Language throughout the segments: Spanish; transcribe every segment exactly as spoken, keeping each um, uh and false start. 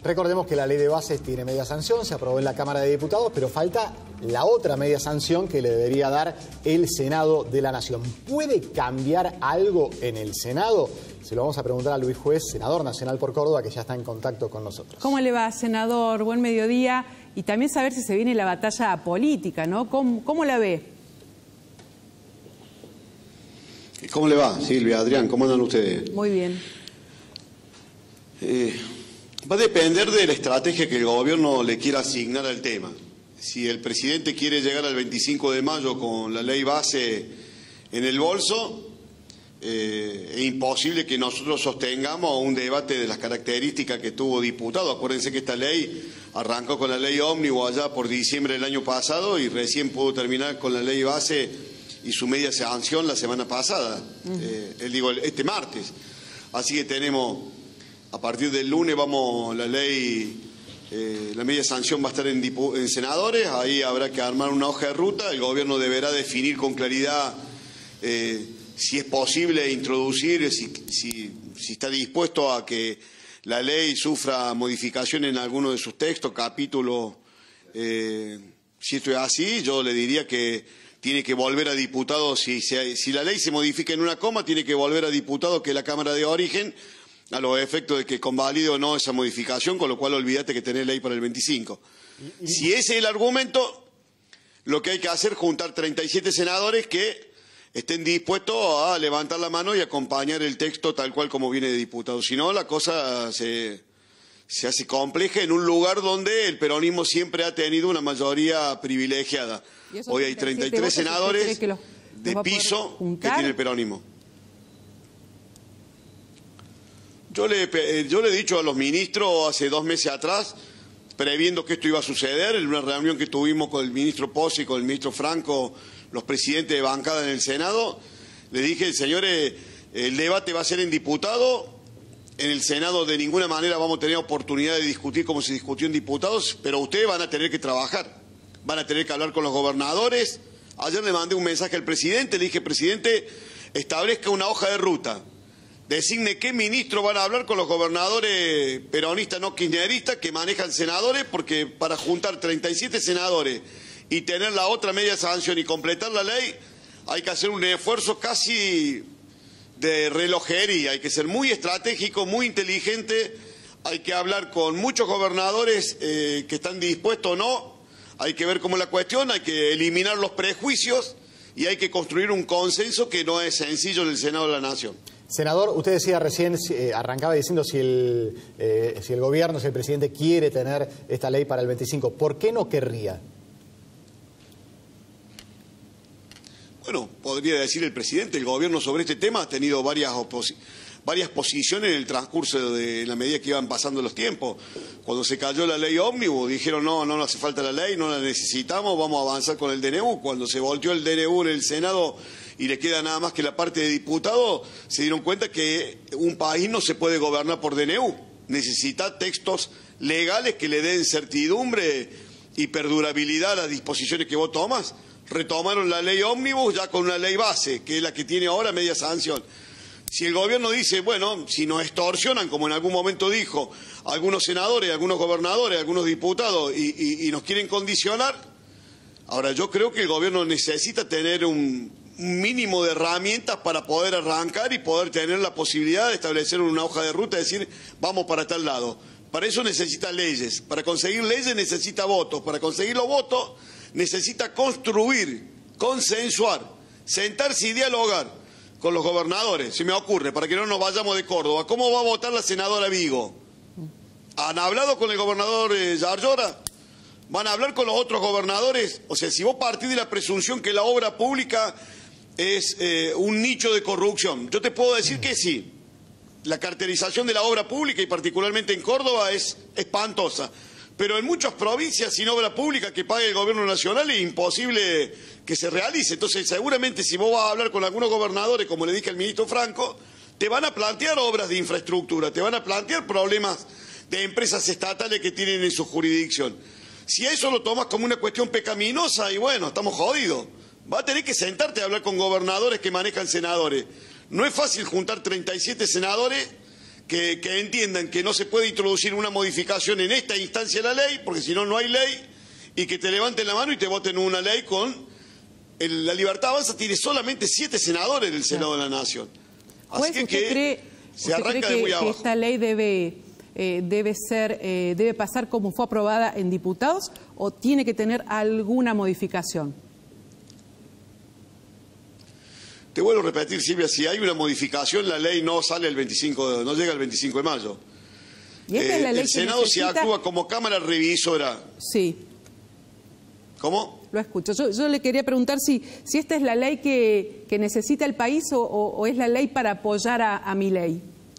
Recordemos que la ley de bases tiene media sanción, se aprobó en la Cámara de Diputados, pero falta la otra media sanción que le debería dar el Senado de la Nación. ¿Puede cambiar algo en el Senado? Se lo vamos a preguntar a Luis Juez, senador nacional por Córdoba, que ya está en contacto con nosotros. ¿Cómo le va, senador? Buen mediodía. Y también saber si se viene la batalla política, ¿no? ¿Cómo, cómo la ve? ¿Cómo le va, Silvia, Adrián? ¿Cómo andan ustedes? Muy bien. Eh, va a depender de la estrategia que el gobierno le quiera asignar al tema. Si el presidente quiere llegar al veinticinco de mayo con la ley base en el bolso, eh, es imposible que nosotros sostengamos un debate de las características que tuvo diputado. Acuérdense que esta ley arrancó con la ley ómnibus allá por diciembre del año pasado y recién pudo terminar con la ley base y su media sanción la semana pasada, uh-huh. eh, él digo, este martes. Así que tenemos, a partir del lunes vamos, la ley, eh, la media sanción va a estar en, en senadores, ahí habrá que armar una hoja de ruta, el gobierno deberá definir con claridad eh, si es posible introducir, si, si, si está dispuesto a que la ley sufra modificación en alguno de sus textos, capítulos. Eh, si esto es así, yo le diría que tiene que volver a diputados, si, si, si la ley se modifica en una coma, tiene que volver a diputados, que es la Cámara de Origen, a los efectos de que convalide o no esa modificación, con lo cual olvídate que tenés ley para el veinticinco. ¿Y? Si ese es el argumento, lo que hay que hacer es juntar treinta y siete senadores que estén dispuestos a levantar la mano y acompañar el texto tal cual como viene de diputados. Si no, la cosa se, se hace compleja en un lugar donde el peronismo siempre ha tenido una mayoría privilegiada. Hoy hay treinta y tres senadores que los, de piso que tiene el peronismo. Yo le, yo le he dicho a los ministros hace dos meses atrás, previendo que esto iba a suceder, en una reunión que tuvimos con el ministro Pozzi y con el ministro Franco, los presidentes de bancada en el Senado, le dije, señores, el debate va a ser en diputado, en el Senado de ninguna manera vamos a tener oportunidad de discutir como se discutió en diputados, pero ustedes van a tener que trabajar. Van a tener que hablar con los gobernadores. Ayer le mandé un mensaje al presidente, le dije, presidente, establezca una hoja de ruta. Designe qué ministros van a hablar con los gobernadores peronistas no kirchneristas que manejan senadores, porque para juntar treinta y siete senadores y tener la otra media sanción y completar la ley, hay que hacer un esfuerzo casi de relojería. Hay que ser muy estratégico, muy inteligente. Hay que hablar con muchos gobernadores eh, que están dispuestos o no. Hay que ver cómo es la cuestión, hay que eliminar los prejuicios y hay que construir un consenso que no es sencillo en el Senado de la Nación. Senador, usted decía recién, eh, arrancaba diciendo si el, eh, si el gobierno, si el presidente quiere tener esta ley para el veinticinco, ¿por qué no querría? Bueno, podría decir el presidente, el gobierno sobre este tema ha tenido varias oposiciones. varias posiciones en el transcurso de en la medida que iban pasando los tiempos. Cuando se cayó la ley ómnibus, dijeron no, no hace falta la ley, no la necesitamos, vamos a avanzar con el D N U. Cuando se volteó el D N U en el Senado y le queda nada más que la parte de diputados, se dieron cuenta que un país no se puede gobernar por D N U. Necesita textos legales que le den certidumbre y perdurabilidad a las disposiciones que vos tomas. Retomaron la ley ómnibus ya con una ley base, que es la que tiene ahora media sanción. Si el gobierno dice, bueno, si nos extorsionan, como en algún momento dijo, algunos senadores, algunos gobernadores, algunos diputados, y, y, y nos quieren condicionar, ahora yo creo que el gobierno necesita tener un, un mínimo de herramientas para poder arrancar y poder tener la posibilidad de establecer una hoja de ruta y decir, vamos para tal lado. Para eso necesita leyes, para conseguir leyes necesita votos, para conseguir los votos necesita construir, consensuar, sentarse y dialogar con los gobernadores, se me ocurre, para que no nos vayamos de Córdoba. ¿Cómo va a votar la senadora Vigo? ¿Han hablado con el gobernador eh, Yarlora? ¿Van a hablar con los otros gobernadores? O sea, si vos partís de la presunción que la obra pública es eh, un nicho de corrupción, yo te puedo decir que sí. La caracterización de la obra pública, y particularmente en Córdoba, es espantosa. Pero en muchas provincias sin obra pública que pague el gobierno nacional es imposible que se realice. Entonces, seguramente si vos vas a hablar con algunos gobernadores, como le dije al ministro Franco, te van a plantear obras de infraestructura, te van a plantear problemas de empresas estatales que tienen en su jurisdicción. Si eso lo tomas como una cuestión pecaminosa, y bueno, estamos jodidos. Va a tener que sentarte a hablar con gobernadores que manejan senadores. No es fácil juntar treinta y siete senadores que, que entiendan que no se puede introducir una modificación en esta instancia de la ley, porque si no, no hay ley, y que te levanten la mano y te voten una ley con... El, la Libertad Avanza tiene solamente siete senadores del Senado de la Nación. Así Juez, que, ¿usted que cree, se usted arranca cree que, de muy abajo. que esta ley debe, eh, debe, ser, eh, debe pasar como fue aprobada en diputados o tiene que tener alguna modificación? Te vuelvo a repetir, Silvia, si hay una modificación, la ley no sale el veinticinco, de, no llega el veinticinco de mayo. ¿Y esta eh, es la ley el que Senado necesita... se actúa como Cámara Revisora. Sí. ¿Cómo? Lo escucho. Yo, yo le quería preguntar si, si esta es la ley que, que necesita el país o, o, o es la ley para apoyar a, a Milei.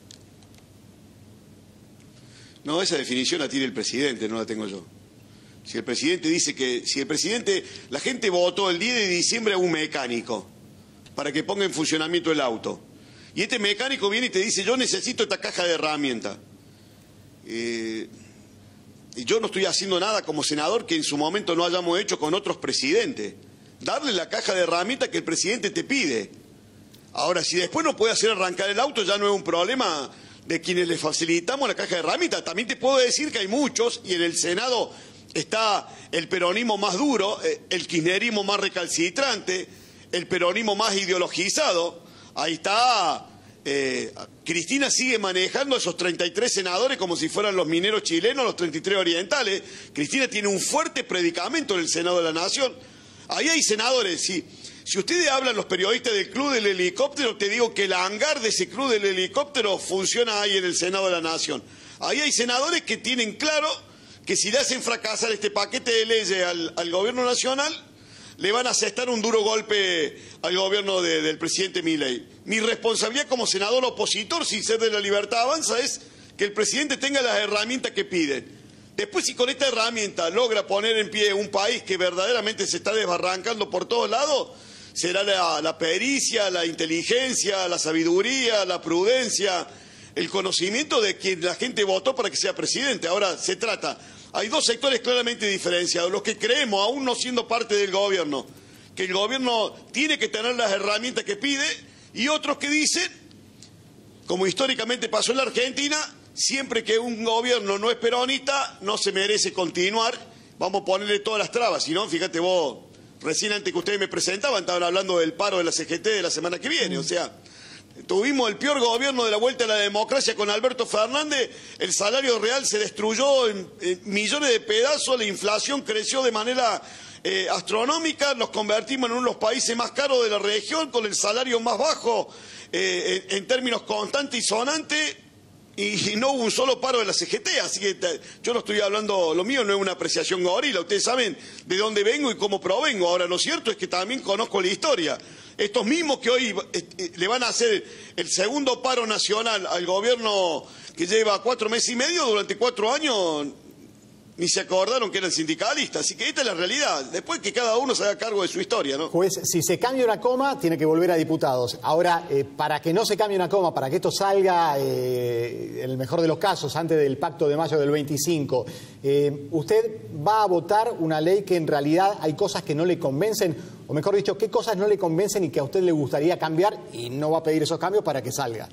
No, esa definición la tiene el presidente, no la tengo yo. Si el presidente dice que... Si el presidente... La gente votó el diez de diciembre a un mecánico para que ponga en funcionamiento el auto. Y este mecánico viene y te dice, yo necesito esta caja de herramientas. Eh, y yo no estoy haciendo nada como senador que en su momento no hayamos hecho con otros presidentes. Darle la caja de herramientas que el presidente te pide. Ahora, si después no puede hacer arrancar el auto, ya no es un problema de quienes le facilitamos la caja de herramientas. También te puedo decir que hay muchos, y en el Senado está el peronismo más duro, el kirchnerismo más recalcitrante, el peronismo más ideologizado. Ahí está... Eh, Cristina sigue manejando a esos treinta y tres senadores como si fueran los mineros chilenos, los treinta y tres orientales. Cristina tiene un fuerte predicamento en el Senado de la Nación. Ahí hay senadores, sí. Si ustedes hablan los periodistas del Club del Helicóptero, te digo que el hangar de ese Club del Helicóptero funciona ahí en el Senado de la Nación. Ahí hay senadores que tienen claro que si le hacen fracasar este paquete de leyes al, al gobierno nacional, le van a asestar un duro golpe al gobierno de, del presidente Milei. Mi responsabilidad como senador opositor, sin ser de la Libertad Avanza, es que el presidente tenga las herramientas que piden. Después, si con esta herramienta logra poner en pie un país que verdaderamente se está desbarrancando por todos lados, será la, la pericia, la inteligencia, la sabiduría, la prudencia, el conocimiento de quien la gente votó para que sea presidente. Ahora se trata... Hay dos sectores claramente diferenciados. Los que creemos, aún no siendo parte del gobierno, que el gobierno tiene que tener las herramientas que pide, y otros que dicen, como históricamente pasó en la Argentina, siempre que un gobierno no es peronista, no se merece continuar, vamos a ponerle todas las trabas. Si no, fíjate vos, recién antes que ustedes me presentaban, estaban hablando del paro de la C G T de la semana que viene, o sea... Tuvimos el peor gobierno de la vuelta a la democracia con Alberto Fernández, el salario real se destruyó en, en millones de pedazos, la inflación creció de manera eh, astronómica, nos convertimos en uno de los países más caros de la región, con el salario más bajo eh, en, en términos constantes y sonantes, y, y no hubo un solo paro de la C G T, así que te, yo no estoy hablando, lo mío no es una apreciación gorila, ustedes saben de dónde vengo y cómo provengo. Ahora, lo cierto es que también conozco la historia. Estos mismos que hoy eh, le van a hacer el segundo paro nacional al gobierno que lleva cuatro meses y medio, durante cuatro años ni se acordaron que eran sindicalistas. Así que esta es la realidad. Después que cada uno se haga cargo de su historia, ¿no? Juez, si se cambia una coma, tiene que volver a diputados. Ahora, eh, para que no se cambie una coma, para que esto salga, eh, en el mejor de los casos, antes del pacto de mayo del veinticinco, eh, ¿usted va a votar una ley que en realidad hay cosas que no le convencen? O mejor dicho, ¿qué cosas no le convencen y que a usted le gustaría cambiar y no va a pedir esos cambios para que salga?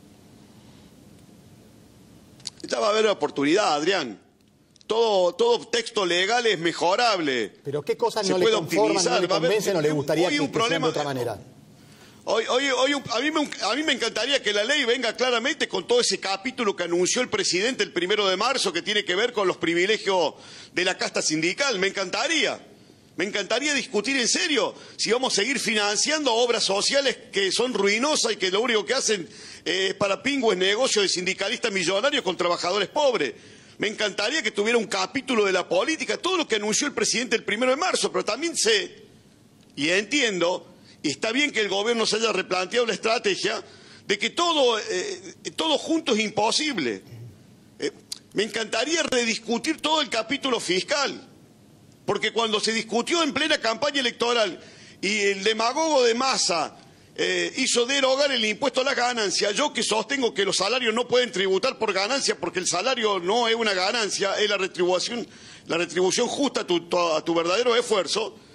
Esta va a haber oportunidad, Adrián. Todo, todo texto legal es mejorable. ¿Pero qué cosas se no le conforman, no le convencen o le gustaría que, que sean de otra manera? Hoy, hoy, hoy, a, mí me, a mí me encantaría que la ley venga claramente con todo ese capítulo que anunció el presidente el primero de marzo, que tiene que ver con los privilegios de la casta sindical. Me encantaría. Me encantaría discutir en serio si vamos a seguir financiando obras sociales que son ruinosas y que lo único que hacen es para pingües negocios de sindicalistas millonarios con trabajadores pobres. Me encantaría que tuviera un capítulo de la política, todo lo que anunció el presidente el primero de marzo, pero también sé y entiendo, y está bien que el gobierno se haya replanteado la estrategia, de que todo, eh, todo junto es imposible. Eh, me encantaría rediscutir todo el capítulo fiscal, porque cuando se discutió en plena campaña electoral y el demagogo de Massa Eh, hizo derogar el impuesto a la ganancia. Yo que sostengo que los salarios no pueden tributar por ganancia porque el salario no es una ganancia, es la retribución, la retribución justa a tu, a tu verdadero esfuerzo.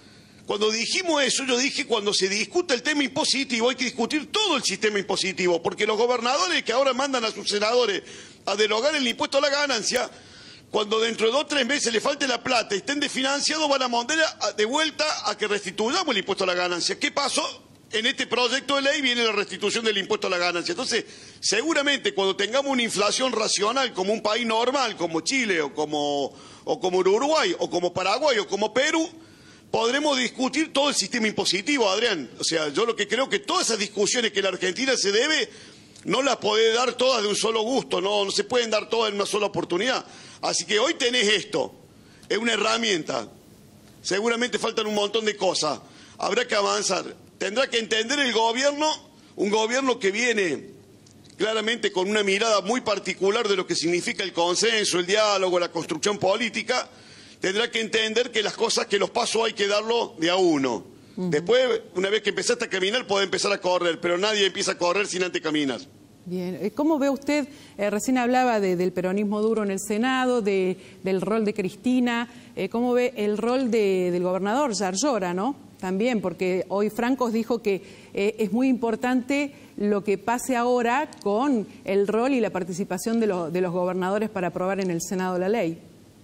Cuando dijimos eso, yo dije, cuando se discuta el tema impositivo, hay que discutir todo el sistema impositivo, porque los gobernadores que ahora mandan a sus senadores a derogar el impuesto a la ganancia, cuando dentro de dos o tres meses le falte la plata y estén desfinanciados, van a mandar de vuelta a que restituyamos el impuesto a la ganancia. ¿Qué pasó? En este proyecto de ley viene la restitución del impuesto a la ganancia. Entonces, seguramente cuando tengamos una inflación racional como un país normal, como Chile o como, o como Uruguay o como Paraguay o como Perú, podremos discutir todo el sistema impositivo, Adrián. O sea, yo lo que creo que todas esas discusiones que la Argentina se debe, no las puede dar todas de un solo gusto, no, no se pueden dar todas en una sola oportunidad. Así que hoy tenés esto, es una herramienta. Seguramente faltan un montón de cosas, habrá que avanzar. Tendrá que entender el gobierno, un gobierno que viene claramente con una mirada muy particular de lo que significa el consenso, el diálogo, la construcción política. Tendrá que entender que las cosas, que los pasos hay que darlo de a uno. Uh-huh. Después, una vez que empezaste a caminar, podés empezar a correr, pero nadie empieza a correr sin antes caminar. Bien, ¿cómo ve usted? Eh, recién hablaba de, del peronismo duro en el Senado, de, del rol de Cristina. Eh, ¿Cómo ve el rol de, del gobernador Yarlora, no? También, porque hoy Francos dijo que eh, es muy importante lo que pase ahora con el rol y la participación de, lo, de los gobernadores para aprobar en el Senado la ley.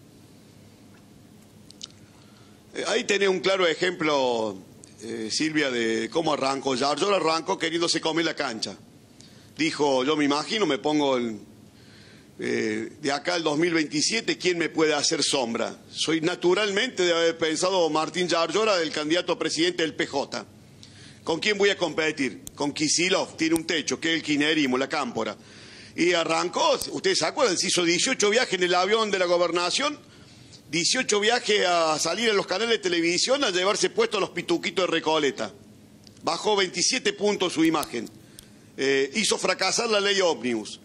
Ahí tenés un claro ejemplo, eh, Silvia, de cómo arrancó. Yarlora arrancó queriéndose comer la cancha. Dijo, yo me imagino, me pongo el, eh, de acá al dos mil veintisiete, ¿quién me puede hacer sombra? Soy naturalmente de haber pensado Martín Yarlora, del candidato a presidente del P J. ¿Con quién voy a competir? Con Kicillof, tiene un techo, que es el kirchnerismo, la cámpora. Y arrancó, ustedes se acuerdan, se hizo dieciocho viajes en el avión de la gobernación, dieciocho viajes a salir en los canales de televisión a llevarse puestos los pituquitos de Recoleta. Bajó veintisiete puntos su imagen. Eh, hizo fracasar la ley ómnibus.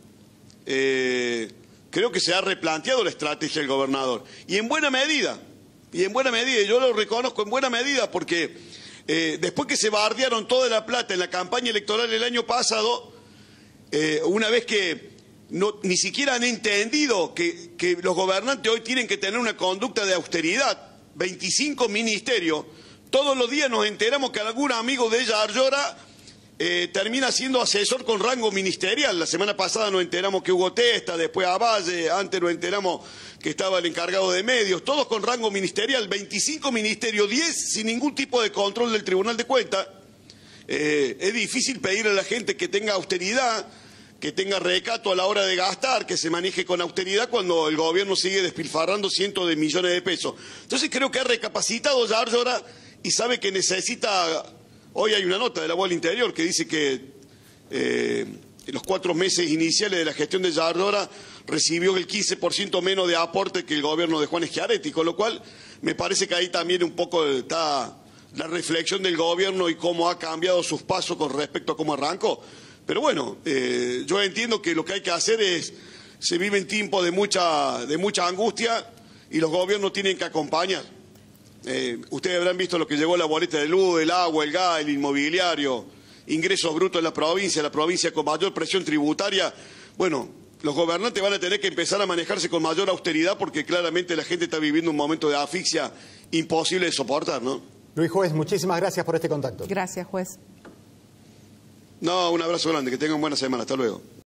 Eh, creo que se ha replanteado la estrategia del gobernador. Y en buena medida, y en buena medida, yo lo reconozco en buena medida porque eh, después que se bardearon toda la plata en la campaña electoral el año pasado, eh, una vez que No, ni siquiera han entendido que, que los gobernantes hoy tienen que tener una conducta de austeridad. veinticinco ministerios. Todos los días nos enteramos que algún amigo de Yarlora eh, termina siendo asesor con rango ministerial. La semana pasada nos enteramos que Hugo Testa, después Avalle, antes nos enteramos que estaba el encargado de medios. Todos con rango ministerial. veinticinco ministerios, diez sin ningún tipo de control del Tribunal de Cuentas. Eh, es difícil pedirle a la gente que tenga austeridad, que tenga recato a la hora de gastar, que se maneje con austeridad cuando el gobierno sigue despilfarrando cientos de millones de pesos. Entonces creo que ha recapacitado Yarlora y sabe que necesita... Hoy hay una nota de la Voz del Interior que dice que eh, en los cuatro meses iniciales de la gestión de Yarlora recibió el quince por ciento menos de aporte que el gobierno de Juan Schiaretti, con lo cual me parece que ahí también un poco está la reflexión del gobierno y cómo ha cambiado sus pasos con respecto a cómo arrancó. Pero bueno, eh, yo entiendo que lo que hay que hacer es, se vive en tiempos de mucha, de mucha angustia y los gobiernos tienen que acompañar. Eh, ustedes habrán visto lo que llegó la boleta de luz, el agua, el gas, el inmobiliario, ingresos brutos en la provincia, la provincia con mayor presión tributaria. Bueno, los gobernantes van a tener que empezar a manejarse con mayor austeridad porque claramente la gente está viviendo un momento de asfixia imposible de soportar, ¿no? Luis Juez, muchísimas gracias por este contacto. Gracias, juez. No, un abrazo grande, que tengan buena semana, hasta luego.